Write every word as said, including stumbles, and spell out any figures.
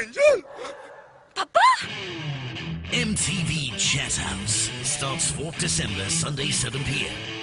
Ginger? Papa? M T V Jazz House starts fourth December, Sunday, seven p m